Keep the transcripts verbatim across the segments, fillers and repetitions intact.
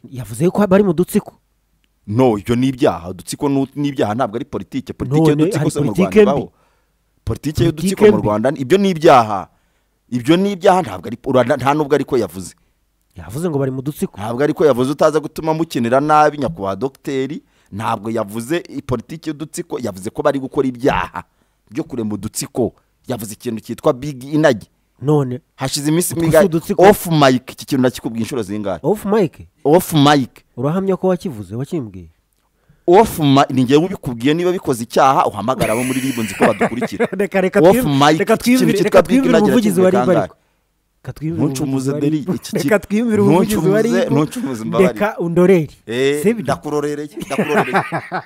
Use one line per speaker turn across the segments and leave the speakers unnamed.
yavuze ko bari mu dutsiko.
No, ibyo ni ibyaha. Udutsiko ni ibyaha, ntabwo ari politike. Politike y'udutsiko se mu Rwanda ibaho. Politike y'udutsiko mu Rwanda ibyo ni ibyaha. Ibyo ni ibyaha, ntabwo ari nta nubwo ariko yavuze.
Yavuze ngo bari mu dutsiko.
Ntabwo ariko yavuze utaza gutuma mukinira nabi nyakubahwa dogiteri. Ntabwo yavuze politike y'udutsiko, yavuze ko bari gukora ibyaha byo kure mu dutsiko. Yavuze ikintu cyitwa big inagi.
None
hashize iminsi miga off mic, iki kintu nakikubwiye inshuro zingahe?
Off mic?
Off mic.
Urahamya ko wakivuze, wakimbwiye?
Off mic ni ngiye ubikubwiye, niba bikoze icyaha uhamagara abo muri ribu nzi ko badukurikira.
Reka reka
off mic,
reka twimvire, reka twimvire umuvugizi wari bari.
Ntuncumuze deri iki
reka twimvire umuvugizi wari.
Ntuncumuze mbabari.
Reka undorere.
Eh, ndakurorereye, ndakurorereye.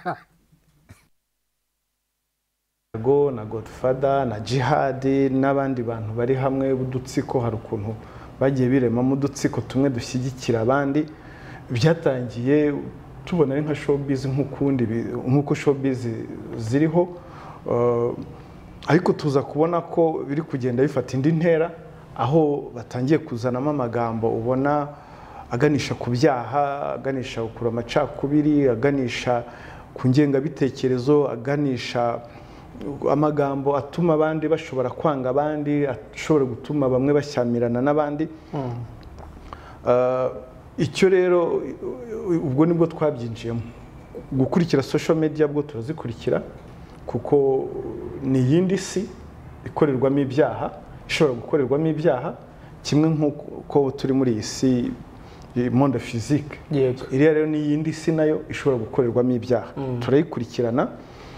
Go na Godfather na Jihad n'abandi bantu bari hamwe udutsiko, hari ukuntu bagiye birema mu dutsiko tumwe dushyigikira abandi. Byatangiye tubona ari nka showbiz nk'ukundi nk'uko showbiz ziriho, uh, ariko tuza kubona ko biri kugenda bifata indi ntera, aho batangiye kuzanamo amagambo ubona aganisha ku byaha, aganisha kuri amacakubiri, aganisha ku ngengabitekerezo, aganisha amagambo atuma abandi bashobora kwanga abandi, ashobora gutuma bamwe bashyamirana n'abandi. Icyo rero ubwo nibwo twabyinjiyemo, gukurikira social media bwo turazikurikira kuko ni yindi si ikorerwamo ibyaha, ishobora gukorerwamo ibyaha kimwe nk'uko turi muri iyi si monde physique. Iriya rero ni yindi si nayo ishobora gukorerwamo ibyaha, turayikurikirana.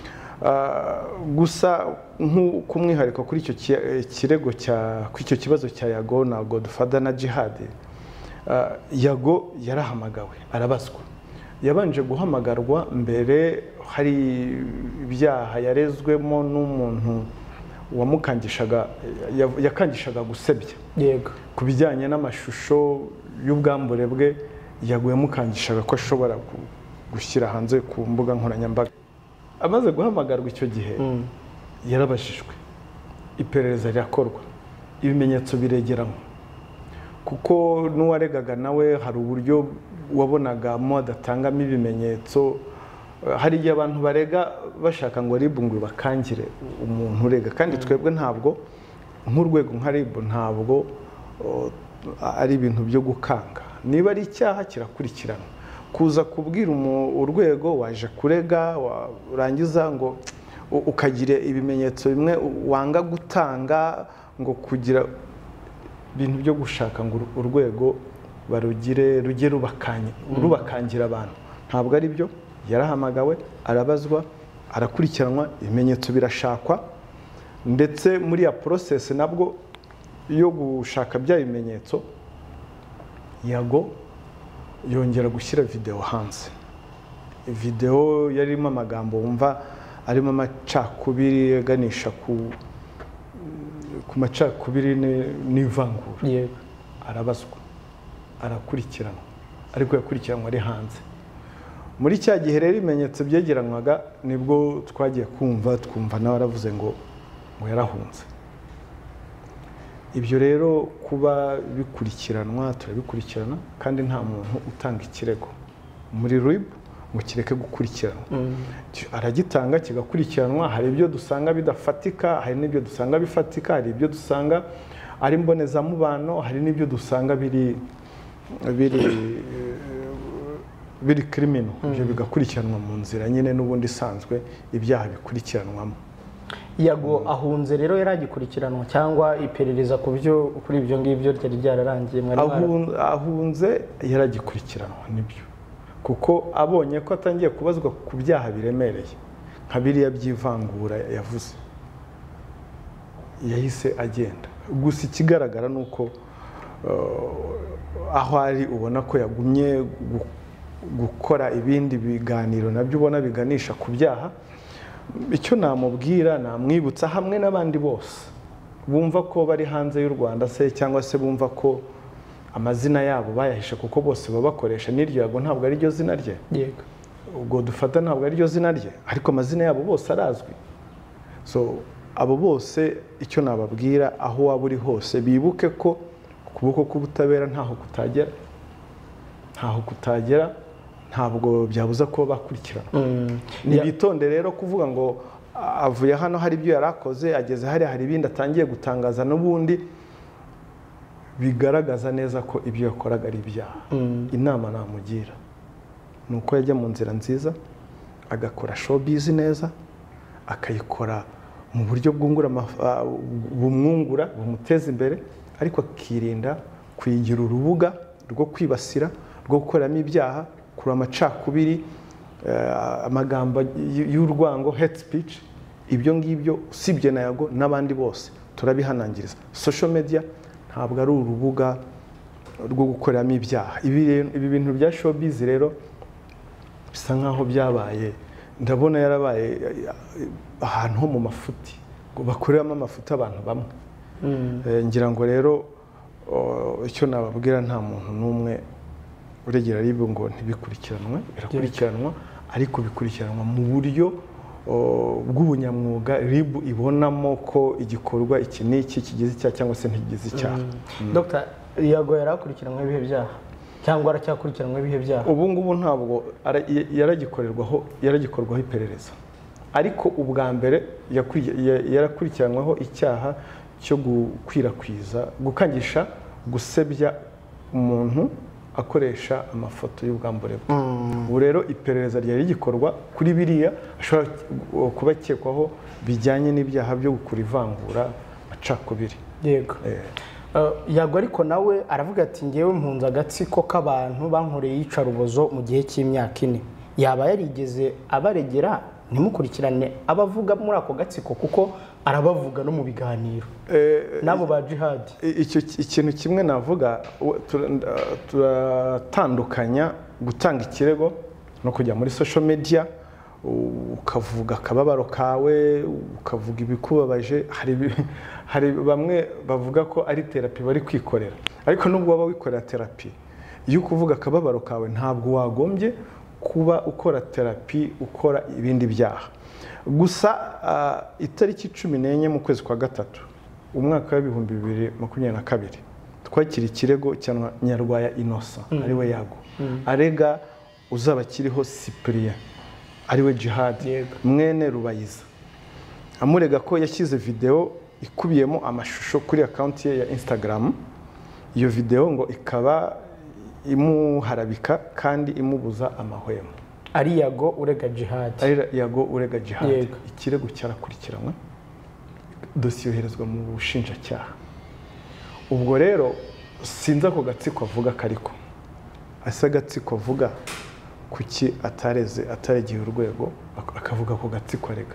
Gusa nk'umwihariko kuri icyo kirego cya kuri icyo kibazo cya Yago na Godfather na Jihad, Yago yarahamagawe arabazwa. Yabanje guhamagarwa mbere, hari ibyaha yarezwemo n'umuntu wamukangishaga yakangishaga gusebya.
Yego,
ku bijyanye n'amashusho y'ubwambure bwe, Yago yamukangishaga ko ashobora gushyira hanze ku mbuga nkoranyambaga. Amaze guhamagarwa icyo gihe yarabashijwe, iperereza rirakorwa, ibimenyetso biregeramo, kuko n'uwaregaga nawe hari uburyo wabonaga mo adatangamo ibimenyetso. Hari igihe abantu barega bashaka ngo ribu ngo bakangire umuntu urega, kandi twebwe ntabwo nk'urwego nka ribu ntabwo ari ibintu byo gukanga. Niba ari icyaha kirakurikirana. Kuza kubwira urwego waje kurega urangiza ngo ukagire ibimenyetso bimwe wanga gutanga, ngo kugira ibintu byo gushaka ngo urwego barugire rujye rubakanye rubakangira abantu, ntabwo ari byo. Yarahamagawe, arabazwa, arakurikiranwa, ibimenyetso birashakwa, ndetse muri ya process nabwo yo gushaka bya bimenyetso Yago yongera gushyira video hanze. Video yarimo amagambo wumva arimo amacakubiri aganisha ku ku macakubiri n'ivangura.
Yego,
arabazwa, arakurikiranwa, ariko yakurikiranwa ari hanze. Muri cya gihe rero ibimenyetso byegeranwaga nibwo twagiye kumva twumva nawe aravuze ngo ngo yarahunze. Ibyo rero kuba bikurikiranwa turabikurikirana, kandi nta muntu utanga ikirego muri R I B ngo kireke gukurikiranwa. Aragitanga kigakurikiranwa. Hari ibyo dusanga bidafatika, hari n'ibyo dusanga bifatika, hari ibyo dusanga ari mbonezamubano, hari n'ibyo dusanga biri biri biri criminal. Ibyo bigakurikiranwa mu nzira nyine n'ubundi isanzwe ibyaha bikurikiranwamo.
Yago ahunze rero yaragikurikiranwa cyangwa iperereza ku byo kuri ibyo ngibyo ryari ryararangiye?
Ahunze yaragikurikiranwa nibyo, kuko abonye ko atangiye kubazwa ku byaha biremereye nka biriya by'ivangura yavuze, yahise agenda. Gusa ikigaragara ni uko aho ari ubona ko yagumye gukora ibindi biganiro nabyo ubona biganisha ku byaha. Icyo namubwira, namwibutsa hamwe n'abandi bose bumva ko bari hanze y'u Rwanda se, cyangwa se bumva ko amazina yabo bayahishe, kuko bose babakoresha n'iryo Yago ntabwo ari ryo zina rye.
Yego,
ubwo dufata ntabwo ari ryo zina rye, ariko amazina yabo bose arazwi. So abo bose icyo nababwira, aho waba uri hose bibuke ko ukuboko k'ubutabera ntaho kutagera. ntaho kutagera ntabwo byabuza ko bakurikirana ntibitonde rero kuvuga ngo avuye hano hari ibyo yari akoze ageze hariya hari ibindi atangiye gutangaza n'ubundi bigaragaza neza ko ibyo yakoraga ari ibyaha inama namugira ni uko yajya mu nzira nziza agakora showbiz neza akayikora mu buryo bwungura bumwungura bumuteza imbere ariko akirinda kwigira urubuga rwo kwibasira rwo gukoramo ibyaha kuri amacakubiri amagambo y'urwango hate speech ibyo ngibyo usibye na Yago n'abandi bose turabihanangiriza social media ntabwo ari urubuga rwo gukoramo ibyaha ibi bintu bya showbiz rero bisa nkaho byabaye ndabona yarabaye ahantu ho mu mafuti bakoreramo amafuti abantu bamwe ngira ngo rero icyo nababwira nta muntu n'umwe uregera ribu ngo ntibikurikiranwe birakurikiranwa ariko bikurikiranwa mu buryo bw'ubunyamwuga ribu ibonamo ko igikorwa iki n'iki kigize icyaha cyangwa se ntigize icyaha
Dr Yago yarakurikiranwe ibihe byaha cyangwa aracyakurikiranwe ibihe byaha
ubu ngubu ntabwo yaragikorerwaho yaragikorwaho iperereza ariko ubwa mbere yarakurikiranwaho icyaha cyo gukwirakwiza gukangisha gusebya umuntu akoresha amafoto y'ubwambure bwe ubu rero iperereza ryari rigikorwa kuri biriya ashobora kuba akekwaho bijyanye n'ibyaha byo gukura ivangura macakubiri
yego Yago ariko nawe aravuga ati ngewe mpunze agatsiko k'abantu bankoreye iyicarubozo mu gihe cy'imyaka ine yaba yarigeze abaregera ntimukurikirane abavuga muri ako gatsiko kuko arabavuga no mu biganiro nabo ba jihad
icyo ikintu kimwe navuga turatandukanya gutanga ikirego no kujya muri social media ukavuga akababaro kawe ukavuga ibikubabaje hari hari bamwe bavuga ko ari therapy bari kwikorera ariko nubwo waba wikorera therapy iyo kuvuga akababaro kawe ntabwo wagombye kuba ukora therapy ukora ibindi byaha gusa itariki cumi n'enye mu kwezi kwa gatatu umwaka w'ibihumbi bibiri makumyabiri na kabiri twakira ikirego cya Nyarwaya Innocent ariwe Yago arega uzaba kiriho Cyprien ariwe Jihad mwene Rubayiza amurega ko yashyize video ikubiyemo amashusho kuri account ye ya Instagram iyo video ngo ikaba imuharabika kandi imubuza amahwemo
ari Yago urega Jihad
ari Yago urega Jihad ikirego cyarakurikiranwe dosiye yoherezwa mu bushinjacyaha ubwo rero sinza ko gatsiko avuga kariko asa gatsiko avuga kuki atareze ataregiye urwego akavuga ko gatsiko arega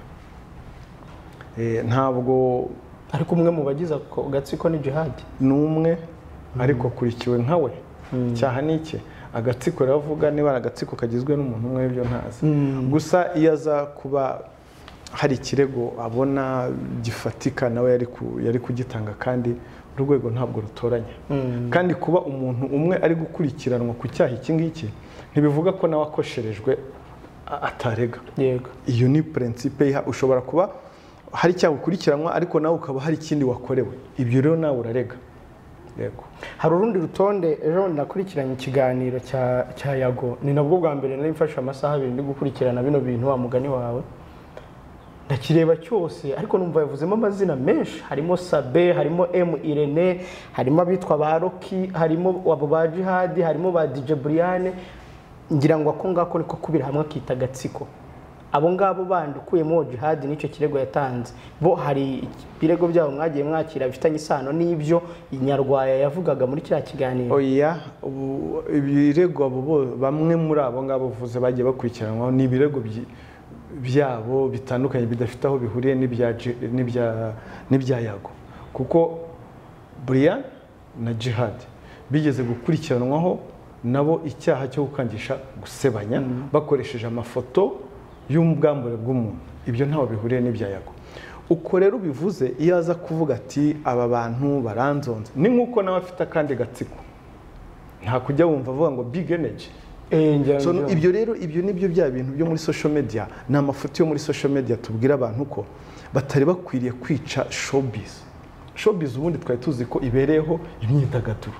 eh ntabwo
ariko umwe mu bagize ko gatsiko ni Jihad
numwe ariko kurikiwe nkawe cyaha niki agatsiko ravuga niba agatsiko kagizwe n'umuntu umwe byo ntazi gusa iyo aza kuba hari ikirego abona gifatika nawe yari yari kugitanga kandi urwego ntabwo rutoranya kandi kuba umuntu umwe ari gukurikiranwa ku cyaha iki ngiki ntibivuga ko nawe akosherejwe atarega
yego
iyo ni principe ushobora kuba hari cyaha ukurikiranwa ariko nawe ukaba hari ikindi wakorewe ibyo rero nawe urarega yego
hari urundi rutonde ejo nakurikiranye ikiganiro cya cya Yago ni nabwo bwa mbere nari mfashe amasaha abiri ndi gukurikirana bino bintu wa mugani wawe ndakireba cyose ariko numva yavuzemo amazina menshi harimo Sabe harimo M Irene harimo abitwa ba Rocky harimo abo ba Jihad harimo ba D J Brian ngira ngo ako ngako niko kubira hamwe akita gatsiko abo ngabo bandi ukuyemo Jihad nicyo kirego yatanze bo hari birego byabo mwagiye mwakira bifitanye isano n'ibyo Nyarwaya yavugaga muri kiriya kiganiro
oya ibirego abo bamwe muri abo ngabo vuze bagiye bakurikiranwa ni ibirego byabo bitandukanye bidafite aho bihuriye n'ibya n'ibya n'ibya Yago kuko Brian na Jihad bigeze gukurikiranwaho nabo icyaha cyo gukangisha gusebanya bakoresheje amafoto y'ubwambure bw'umuntu ibyo ntaho bihuriye n'ibya Yago uko rero bivuze iyo aza kuvuga ati aba bantu baranzonze ni nkuko nawe afite kandi gatsiko nta kujya wumva avuga ngo big energy so ibyo rero ibyo nibyo bya bintu byo muri social media ni amafoto yo muri social media tubwira abantu ko batari bakwiriye kwica showbiz showbiz ubundi twari tuzi ko ibereyeho imyidagaduro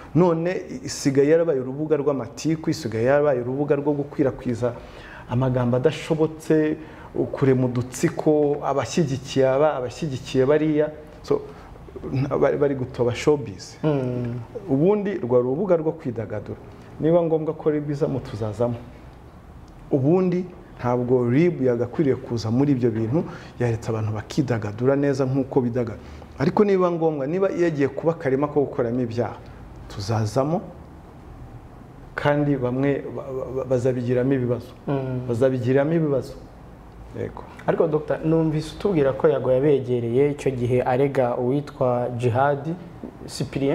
none isigaye yarabaye urubuga rw'amatiku, isigaye yarabaye urubuga rwo gukwirakwiza amagambo adashobotse, kurema udutsiko, abashyigikiye aba abashyigikiye bariya, so bari gutoba showbiz. Ubundi rwa rubuga rwo kwidagadura, niba ngombwa ko R I B izamo tuzazamo. Ubundi ntabwo R I B yagakwiriye kuza muri ibyo bintu, yaretse abantu bakidagadura neza nk'uko bidagadura. Ariko niba ngombwa, niba yagiye kuba karema ko gukoramo ibyaha, tuzazamo kandi bamwe bazabigiramo ibibazo bazabigiramo ibibazo yego.
Ariko Dr numvise utubwira ko Yago yabegereye icyo gihe arega uwitwa Jihad Cyprien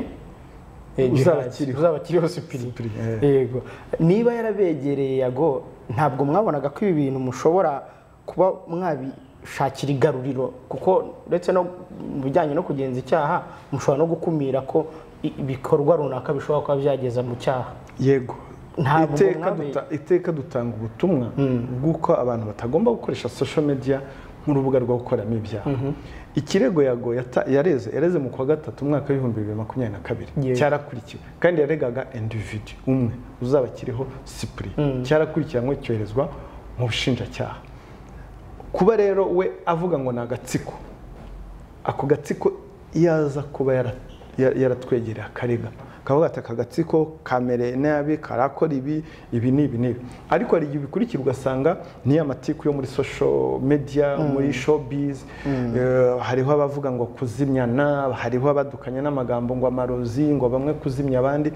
uzaba kiriho Cyprien, yego. Niba yarabegereye Yago, ntabwo mwabonaga ko ibi bintu mushobora kuba mwabishakira igaruriro, kuko ndetse no mu bijyanye no kugenza icyaha mushobora no gukumira ko ibikorwa runaka bishobora kuba byageza mu cyaha?
Yego, iteka dutanga ubutumwa bw'uko abantu batagomba gukoresha social media nk'urubuga rwo gukoramo ibyaha. Ikirego Yago yareze yareze mu kwa gatatu umwaka w'ibihumbi bibiri na makumyabiri na kabiri cyarakurikiwe, kandi yaregaga individu umwe uzaba kiriho Cyprien, cyarakurikiranywe cyoherezwa mu bushinjacyaha. Kuba rero we avuga ngo ni agatsiko, ako gatsiko yaza kuba yaratwegereye akarega, kavuga ati aka gatsiko kamere nabi, karakora ibi ibi n'ibi n'ibi, ariko hari igihe bikurikira ugasanga ni amatiku yo muri social media, muri showbiz. Hariho abavuga ngo kuzimyana, hariho abadukanya n'amagambo ngo amarozi, ngo bamwe kuzimya abandi.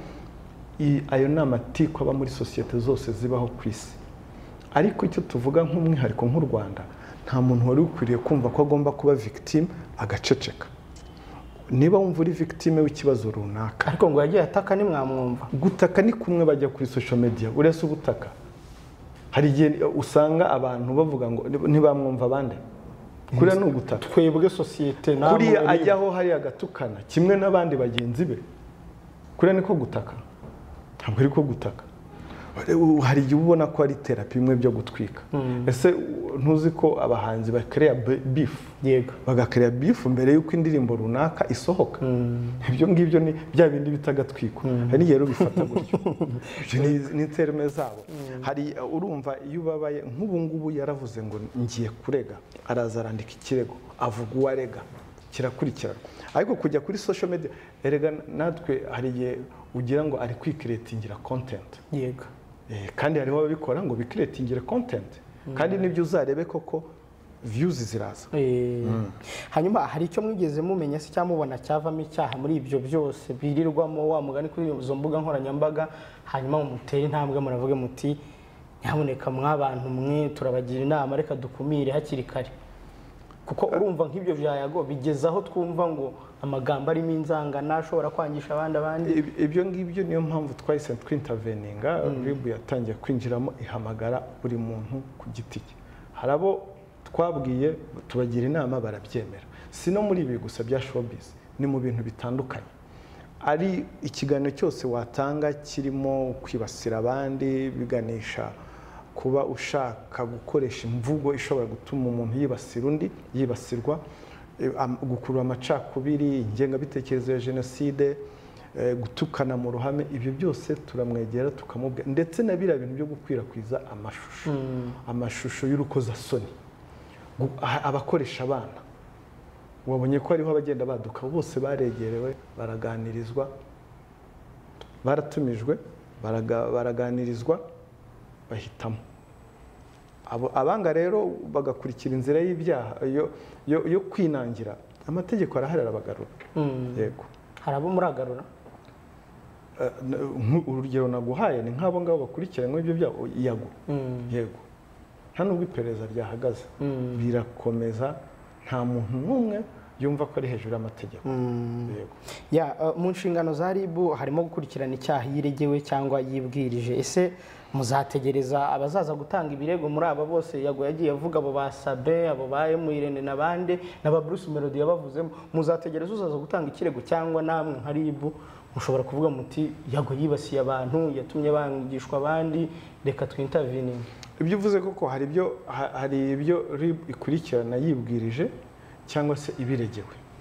Ayo ni amatiku aba muri sosiyete zose zibaho ku isi. Ariko icyo tuvuga nk'umwihariko nk'u Rwanda, nta muntu wari ukwiriye kumva ko agomba kuba victime agaceceka. Niba wumva uri victime w'ikibazo runaka,
ariko ngo yagiye ataka nimwamwumva.
Gutaka ni kumwe bajya kuri social media, uretse ubutaka. Hari igihe usanga abantu bavuga ngo ntibamwumva abandi, kuriya ni ugutaka.
Twebwe sosiyete namwe
kuriya ajyaho hari agatukana kimwe n'abandi bagenzi be, kuriya niko gutaka, ntabwo ariko gutaka. Hari igihe ubona ko ari terapi imwe byo gutwika. Ese ntuzi ko abahanzi bakereya beef,
yego,
bagakereya beef mbere y'uko indirimbo runaka isohoka? Ibyo ngibyo ni bya bindi bitagatwiko. Hari rero bifata gutyo, ibyo ni terme zabo. Hari urumva iyo ubabaye nk'ubu ngubu yaravuze ngo ngiye kurega, araza arandika ikirego, avuga uwo arega, kirakurikirana. Ariko kujya kuri social media, erega natwe hari igihe ugira ngo ari kwikreatingira content,
yego,
kandi hariho ababikora ngo bikreatingire content, kandi nibyo uzarebe koko views ziraza.
Hanyuma hari icyo mwigeze mumenya se cyamubona cyavamo icyaha muri ibyo byose birirwamo wa mugani kuri izo mbuga nkoranyambaga, hanyuma muteye intambwe muravuge muti nyamuneka mwabantu mwe turabagira inama, reka dukumire hakiri kare? Kuko urumva nk'ibyo bya Yago bigezaho twumva ngo amagambo arimo inzangana ashobora kwangisha abandi abandi.
Ibyo ngibyo niyo mpamvu twahise twinterveninga. R I B yatangiye kwinjiramo ihamagara buri muntu ku giti cye. Harabo twabwiye tubagira inama barabyemera. Si no muri ibi gusa bya showbiz, ni mu bintu bitandukanye. Ari ikiganiro cyose watanga kirimo kwibasira abandi, biganisha kuba ushaka gukoresha imvugo ishobora gutuma umuntu yibasira undi, yibasirwa, gukurura amacakubiri, ingengabitekerezo ya jenoside, gutukana mu ruhame, ibyo byose turamwegera tukamubwira. Ndetse na biriya bintu byo gukwirakwiza amashusho, amashusho y'urukozasoni, abakoresha abana, wabonye ko hariho abagenda baduka, bose baregerewe, baraganirizwa, baratumijwe, baraganirizwa, bahitamo. Abanga rero bagakurikira inzira y'ibyaha yo kwinangira, amategeko arahari arabagarura. Yego,
harabo muragarura.
Urugero naguhaye ni nk'abo ngabo bakurikiranywe ibyo byaha. Yago, yego, nta nubwo iperereza ryahagaze, birakomeza, nta muntu n'umwe yumva ko ari hejuru y'amategeko. Yego,
ya mu nshingano za R I B harimo gukurikirana icyaha yiregewe cyangwa yibwirije. Ese muzategereza abazaza gutanga ibirego muri aba bose Yago yagiye avuga, abo basabe, abo baye mu Irene nabande naba Bruce Melody yabavuzemo, muzategereza uzaza gutanga ikirego, cyangwa namwe nka R I B mushobora kuvuga muti Yago yibasiye abantu, yatumye bangishwa abandi, reka twintervening?
Ibyo uvuze koko hari ibyo hari ibyo R I B ikurikirana yibwirije cyangwa se ibiregewe.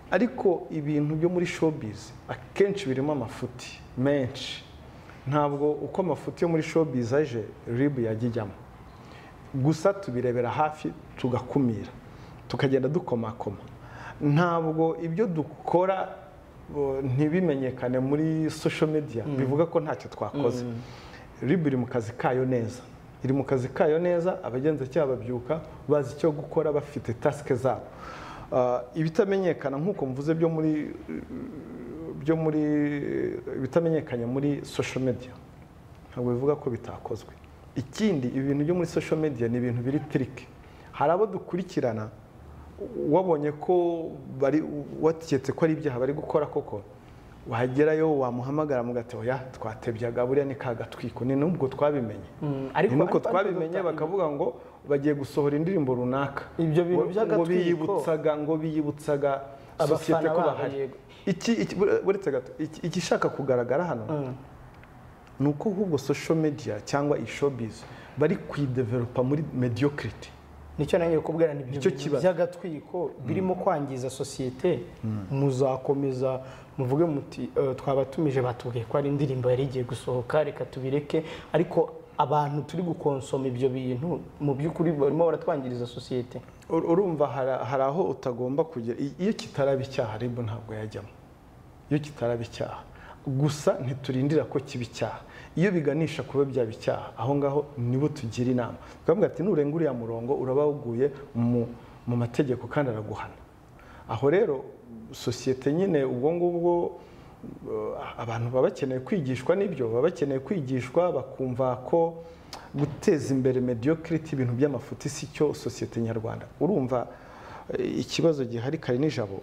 ariko ibintu byo muri showbiz akenshi birimo amafuti menshi. Ntabwo uko amafuti yo muri showbiz aje R I B yagijyamo, gusa tubirebera hafi tugakumira tukagenda dukomakoma. Ntabwo ibyo dukora ntibimenyekane muri social media bivuga ko ntacyo twakoze. R I B iri mu kazi kayo neza, iri mu kazi kayo neza, abagenzacyaha babyuka bazi icyo gukora, bafite task zabo. Ibitamenyekana nk'uko mvuze byo muri byo muri bitamenyekanye muri social media ntabwo bivuga ko bitakozwe. Ikindi, ibintu byo muri social media ni ibintu biri trick. Hari abo dukurikirana wabonye ko bari watiketse ko ari ibyaha bari gukora, koko wahagerayo wamuhamagara mugate oya twatebyaga buriya ni kagatwiko, ni nubwo twabimenye ariko nuko twabimenye bakavuga ngo bagiye gusohora indirimbo runaka,
ibyo bintu
by'agatwiko ngo biyibutsaga ngo biyibutsaga societe ko bahari. Iki buretse gato igishaka kugaragara hano nuko ahubwo social media cyangwa i-showbiz bari kwidevelopa muri mediocrity.
Nicyo nangiye kubwira ni byo by'agatwiko birimo kwangiza societe. Muzakomeza muvuge muti twabatumije batubwiye ko ari indirimbo yari igiye gusohoka, reka tubireke, ariko abantu turi gukonsoma ibyo bintu mu by'ukuri barimo baratwangiriza societe.
Urumva hari aho utagomba kugera. Iyo kitaraba icyaha R I B ntabwo yajyamo, iyo kitaraba icyaha gusa ntiturindira ko kiba icyaha. Iyo biganisha kuba byaba icyaha, aho ngaho nibo tugira inama tukavuga ati nurenga uriya murongo uraba wuguye mu mategeko kandi araguhana. Aho rero societe nyine ubwo ngubwo abantu baba bakeneye kwigishwa, n'ibyo baba bakeneye kwigishwa bakumva ko guteza imbere mediocrity ibintu by'amafuti si cyo societe nyarwanda. Urumva ikibazo gihari kari nijabo,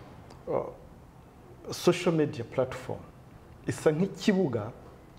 social media platform isa nk'ikibuga,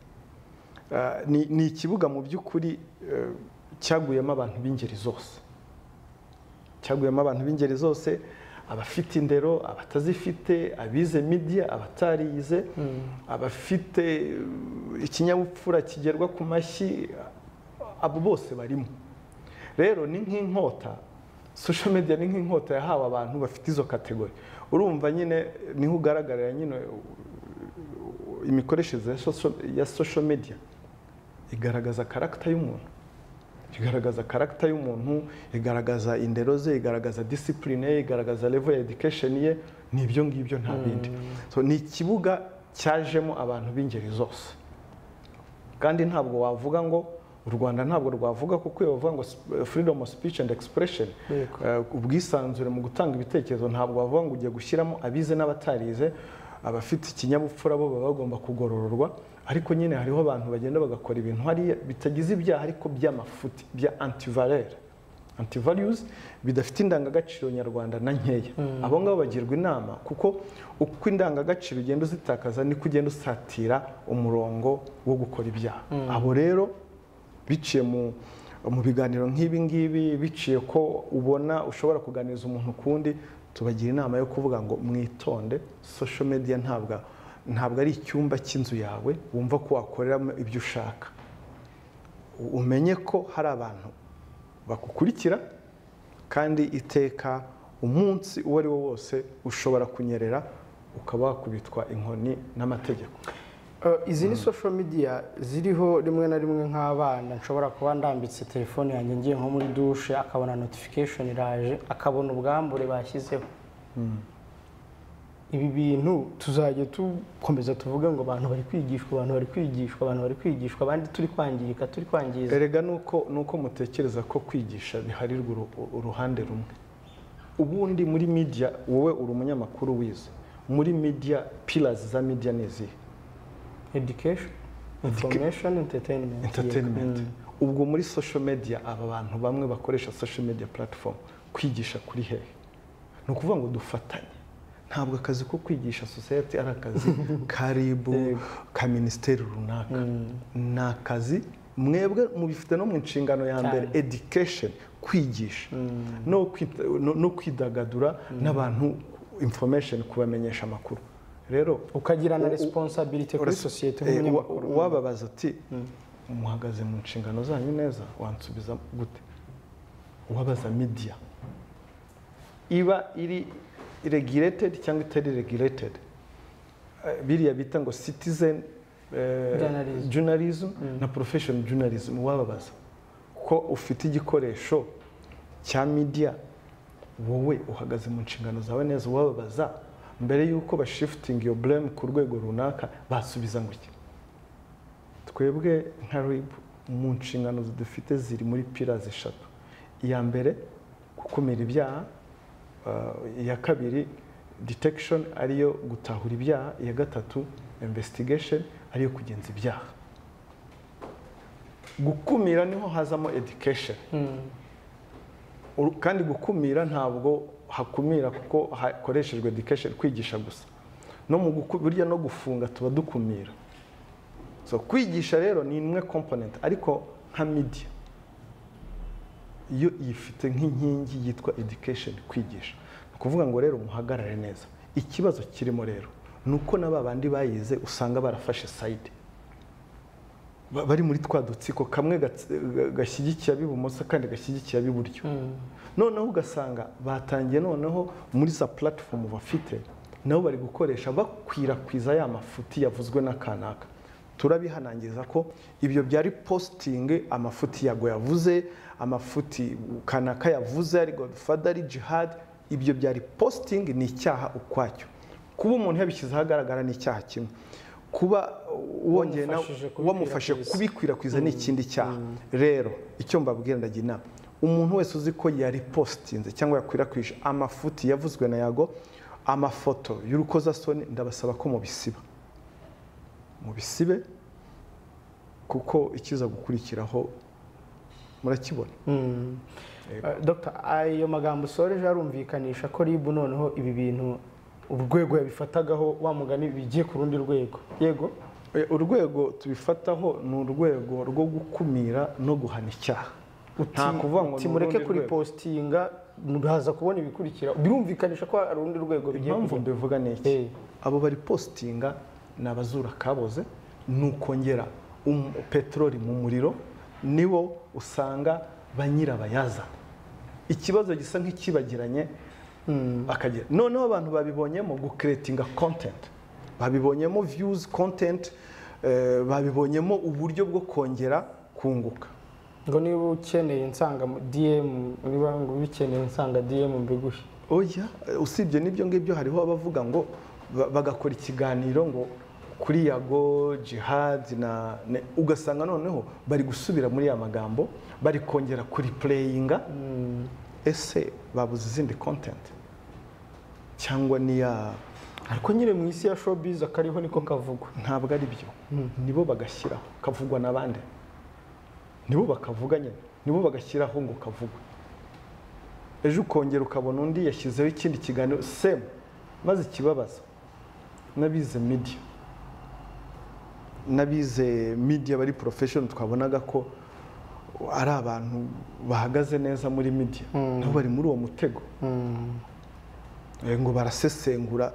ni ikibuga mu by'ukuri cyaguyemo abantu b'ingeri zose, cyaguyemo abantu b'ingeri zose, abafite indero, abatazifite, abize media, abatarize, abafite ikinyabupfura kigerwa ku mashyi, abo bose barimo. Rero ni nk'inkota, social media ni nk'inkota yahawe abantu bafite izo kategori. Urumva nyine niho ugaragarira nyine imikoreshereze ya social media igaragaza character y'umuntu, igaragaza character y'umuntu, igaragaza indero ze, igaragaza discipline ye, igaragaza level ya education ye, ni ibyo ngibyo nta bindi. So ni ikibuga cyajemo abantu b'ingeri zose, kandi ntabwo wavuga ngo u Rwanda ntabwo rwavuga kuko iyo bavuga ngo freedom of speech and expression, ubwisanzure mu gutanga ibitekerezo, ntabwo bavuga ngo ugiye gushyiramo abize n'abatarize. Abafite ikinyabupfura bo baba bagomba kugorororwa, ariko nyine hariho abantu bagenda bagakora ibintu hariya bitagize ibyaha ariko by'amafuti, bya antivaleur, antivalues, bidafite indangagaciro nyarwanda na nkeya. Abo ngabo bagirwa inama, kuko uko indangagaciro ugenda uzitakaza niko ugenda usatira umurongo wo gukora ibyaha. Abo rero biciye mu mu biganiro nk'ibi ngibi, biciye ko ubona ushobora kuganiriza umuntu kundi, tubagira inama yo kuvuga ngo mwitonde. Social media ntabwo ntabwo ari icyumba cy'inzu yawe wumva ko wakoreramo ibyo ushaka. Umenye ko hari abantu bakukurikira, kandi iteka umunsi uwo ari wo wose ushobora kunyerera ukaba wakubitwa inkoni n'amategeko.
Izi ni social media ziriho rimwe na rimwe nk'abana, nshobora kuba ndambitse telefone yanjye ngiye nko muri douche akabona notification iraje, akabona ubwambure bashyizeho. Ibi bintu tuzajya tukomeza tuvuga ngo abantu bari kwigishwa, abantu bari kwigishwa, abantu bari kwigishwa, abandi turi kwangirika, turi kwangiza.
Erega nuko nuko mutekereza ko kwigisha biharirwa uruhande rumwe. Ubundi muri media, wowe uri umunyamakuru wize, muri media pillars za media nezi
education, information, entertainment.
Entertainment. Mm. Ubwo muri social media aba bantu bamwe bakoresha social media platform kwigisha kuri hehe. No kuvuga ngo dufatanye. Ntabwo akazi ko kwigisha society ari akazi karibu ka ministeri runaka. Mm. Na kazi mwebwe mubifite no mu nshingano ya mbere, education, kwigisha. Mm. No kwita, no, no kwidagadura mm. n'abantu information, kubamenyesha amakuru. Rero
ukagira na responsibility kuri society nk'umunyamakuru.
Wababaza ati umuhagaze mu nshingano zanyu neza, wansubiza gute? Wabaza media iba iri regulated cyangwa itari regulated. Eh, biriya bita ngo citizen eh,
Journalism.
journalism na professional journalism wababaza ko ufite igikoresho cya media wowe uhagaze mu nshingano zawe neza wababaza mbere yuko bashifting your blame ku rwego runaka basubiza ngo iki. Twebwe nka R I B mu nshingano dufite ziri muri pillars eshatu. Iya mbere gukumira ibyaha, uh, iya kabiri detection ariyo gutahura ibyaha, iya gatatu investigation ariyo kugenza ibyaha. Gukumira niho hazamo education. Uru- kandi gukumira ntabwo hakumira kuko hakoreshejwe education kwigisha gusa. No mu guku- burya no gufunga tuba dukumira. So kwigisha rero ni imwe component ariko nka media iyo yifite nk'inkingi yitwa education kwigisha. Kuvuga ngo rero muhagarare neza. Ikibazo kirimo rero nuko naba bandi bayize usanga barafashe side. Ba- bari muri twa dutsiko kamwe gats- gashyigikiye abibumoso kandi gashyigikiye abiburyo. Noneho ugasanga batangiye noneho muri za platform bafite nabo bari gukoresha bakwirakwiza ya mafuti yavuzwe na kanaka. Turabihanangiza ko ibyo byari posting amafuti yago yavuze, amafuti kanaka yavuze ari Godfather ari Jihad, ibyo byari posting ni icyaha ukwacyo. Kuba umuntu yabishyize ahagaragara ni icyaha kimwe. Kuba wongeye na wamufashe kubikwirakwiza ni ikindi cyaha. Rero icyo mbabwira ndagira inama umuntu wese uzi ko yari postinze cyangwa yakwirakwije amafuti yavuzwe na yago, amafoto y'urukozasoni, ndabasaba ko mubisiba mubisibe kuko ikiza gukurikiraho murakibona.
Uh, Doctor ayo magambo usoreje arumvikanisha ko R I B noneho ibi bintu urwego yabifatagaho wa mugani bigiye ku rundi rwego. Yego
Eh, urwego tubifataho ni urwego rwo gukumira no guhana icyaha. Nta kuvuga ngo
timureke kuri postinga mubaza kubona ibikurikira birumvikanisha ko ari urundi rwego bigiye
impamvu
kujya.
mbivuga niki
Eh.
abo bari postinga nabazura kaboze nukongera um, petroli mu muriro nibo usanga banyirabayaza. Ikibazo gisa nk'ikibagiranye bakagira noneho abantu babibonyemo gucreatinga content, babibonyemo views content, eh, babibonyemo uburyo bwo kongera kunguka.
Ngo niba ukeneye insanga mu D M niba ngo bikeneye insanga D M mbigushi.
Oya, usibye nibyo ngibyo hariho abavuga ngo ba- bagakora ikiganiro ngo kuri yago Jihad na ne, ugasanga noneho bari gusubira muri ya magambo bari kongera kuri playinga. Ese babuze izindi content cyangwa niya
Ariko nyine mu isi ya showbiz akariho niko kavugwa.
ntabwo ari byo. Nibo bagashyiraho kavugwa n'abandi, nibo bakavuga nyine, nibo bagashyiraho ngo kavugwe. Ejo ukongera ukabona undi yashyizeho ikindi kiganiro same maze ikibabaza nabize media nabize media bari professional twabonaga ko ari abantu bahagaze neza muri media nabo bari muri uwo mutego. Eh, ngo barasesengura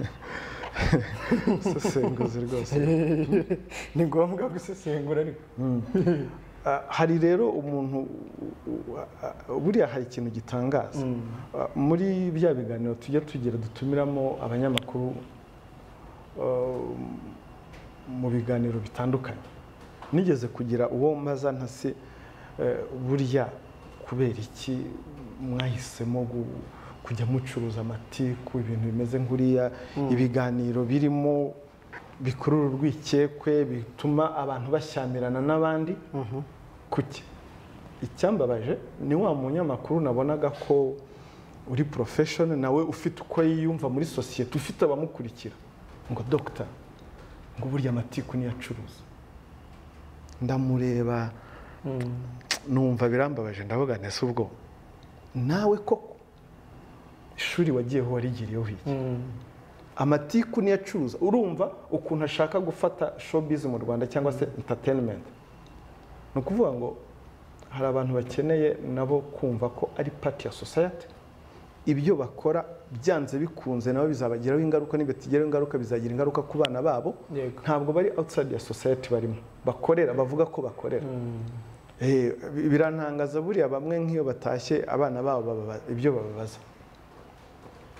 sesenguzi rwose
Ni ngombwa gusesengura ariko.
Ah, hari rero umuntu uh, buriya hari ikintu gitangaza. Ah, muri bya biganiro tujya tugira dutumiramo abanyamakuru uh, mu biganiro bitandukanye nigeze kugira uwo mbaza ntase uh, burya kubera iki mwahisemo kujya mucuruza amatiku ibintu bimeze nkuriya ibiganiro birimo bikurura urwikekwe bituma abantu bashyamirana n'abandi. Kuki icyambabaje ni wa munyamakuru nabonaga ko uri professional nawe ufite uko yiyumva muri society ufite abamukurikira ngo doctor ngo burya amatiku ni yacuruza. Ndamureba numva birambabaje ndavuga nese ubwo nawe koko ishuri wagiyeho warigiriyeho iki. Amatiku ni yacuruza urumva ukuntu ashaka gufata showbiz mu Rwanda cyangwa se entertainment. No kuvuga ngo hari abantu bakeneye nabo kumva ko ari part ya society, ibyo bakora byanze bikunze nabo bizabagiraho ingaruka, nibatigeraho ingaruka bizagira ingaruka ku bana babo. Ntabwo bari outside ya society barimo bakorera bavuga ko bakorera. Eh, birantangaza buriya bamwe nk'iyo batashye abana babo ibyo bababaza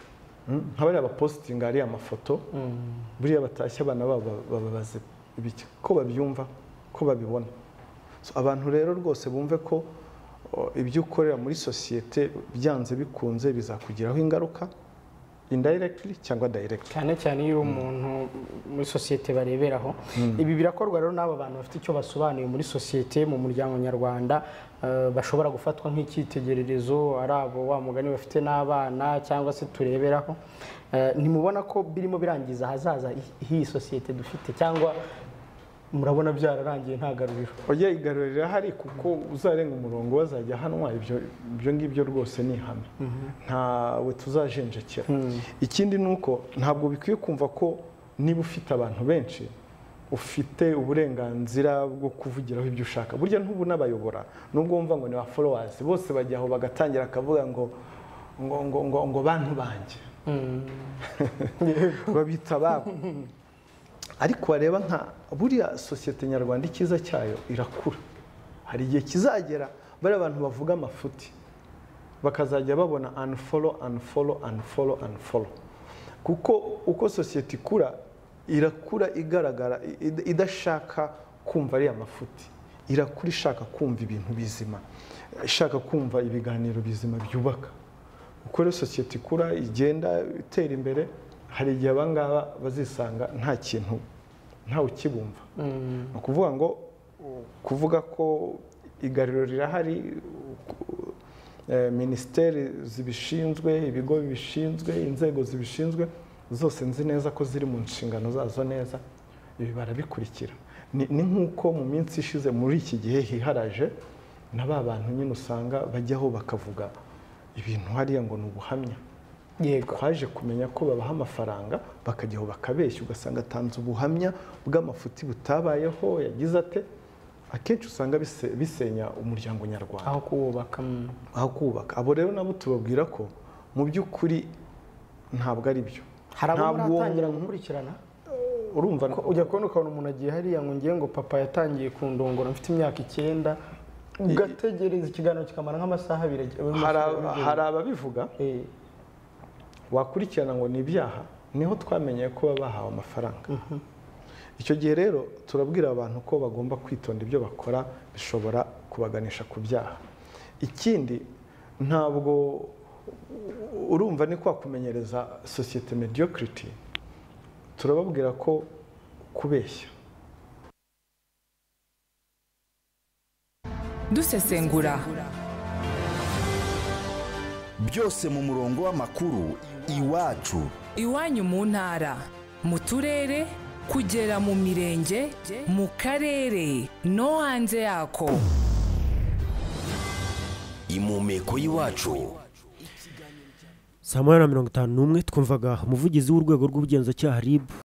nk'abariya bapositinga ariya amafoto buriya batashye abana babo bababaze ibiki ko babyumva ko babibona. Abantu rero rwose bumve ko ibyo ukorera muri sosiyete byanze bikunze bizakugiraho ingaruka indirectly cyangwa directly,
cyane cyane iyo umuntu muri sosiyete bareberaho. Ibi birakorwa rero n'aba bantu bafite icyo basobanuye muri sosiyete mu muryango nyarwanda, bashobora gufatwa nk'icyitegererezo, ari abo wa mugani bafite n'abana cyangwa se tureberaho. Ntimubona ko birimo birangiza hazaza h'iyi sosiyete dufite, cyangwa murabona byararangiye nta garuriro?
Oya, igaruriro rirahari kuko uzarenga umurongo bazajya hanwa, ibyo ibyo ngibyo rwose ni ihame, ntawe tuzajenjekera. Ikindi ni uko ntabwo bikwiye kumva ko niba ufite abantu benshi ufite uburenganzira bwo kuvugiraho ibyo ushaka. Burya ntubu n'abayobora nubwo wumva ngo ni ba followers bose bajyaho bagatangira akavuga ngo ngo ngo ngo ngo bantu banjye babita babo. Ariko wareba nka buriya sosiyete nyarwanda ikiza cyayo irakura, hari igihe kizagera bari abantu bavuga amafuti bakazajya babona unfollow unfollow unfollow unfollow, kuko uko sosiyete ikura irakura igaragara idashaka kumva ari amafuti, irakura ishaka kumva ibintu bizima, ishaka kumva ibiganiro bizima byubaka. Uko rero sosiyete ikura igenda itera imbere, hari igihe abangaba bazisanga nta kintu ntawe ukibumva. Ni ukuvuga ngo kuvuga ko igaruriro rirahari, minisiteri zibishinzwe, ibigo bibishinzwe, inzego zibishinzwe zose nzi neza ko ziri mu nshingano zazo neza, ibi barabikurikira. Ni nk'uko mu minsi ishize muri iki gihe hiharaje na ba bantu nyine usanga bajyaho bakavuga ibintu hariya ngo ni ubuhamya. Yego, twaje kumenya ko babaha amafaranga bakajyaho bakabeshya, ugasanga atanze ubuhamya bw'amafuti butabayeho, yagize ate. Akenshi usanga bisenya umuryango nyarwanda
aho kuwubaka.
aho kubaka abo rero nabo tubabwira ko mu by'ukuri ntabwo ari byo.
Hari abo muratangira gukurikirana,
urumva
ujya kubona ukabona umuntu agiye hariya ngo ngiye ngo papa yatangiye kundongora mfite imyaka icyenda, ugategereza ikiganiro kikamara nk'amasaha abiri.
Hari ababivuga wakurikirana ngo ni ibyaha, niho twamenye ko baba bahawe amafaranga. Icyo gihe rero turabwira abantu ko bagomba kwitonda ibyo bakora, bishobora kubaganisha ku byaha. Ikindi ntabwo urumva ni kwa kumenyereza sosiyete mediocrity, turababwira ko kubeshya.
Dusesengura
byose mu murongo w'amakuru iwacu,
iwanyu mu ntara, mu turere, kugera mu mirenge, mu karere no hanze yako.
impumeko y'iwacu.
saa moya na mirongo itanu n'umwe twumvaga umuvugizi w'urwego rw'ubugenzacyaha R I B